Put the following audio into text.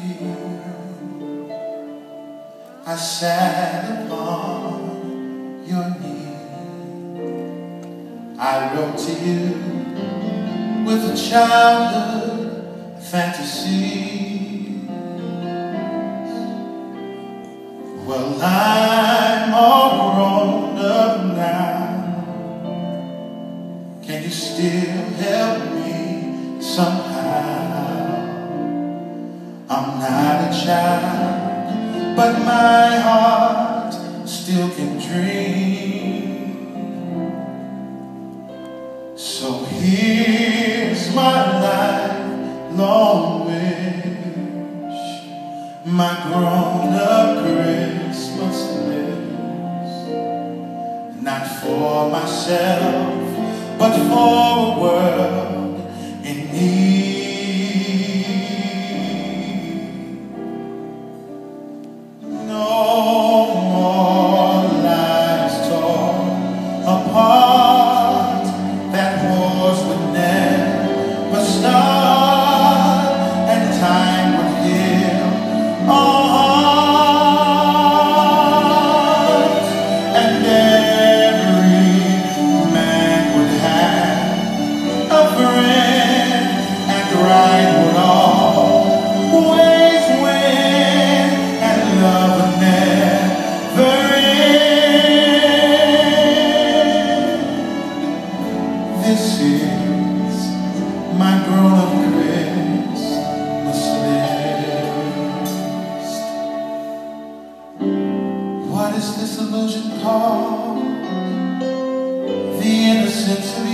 you. I sat upon your knee. I wrote to you with a childhood fantasy. Well, I'm all grown up now. Can you still help me somehow? I'm not a child, but my heart still can dream. So here's my lifelong wish, my grown-up Christmas list. Not for myself, but for a world in need. No more lives torn apart, that wars would never start, and time would heal our hearts, and every man would have a friend, and right would always win, and love would never end. This is my grown-up Christmas list. What is this illusion called? The innocence of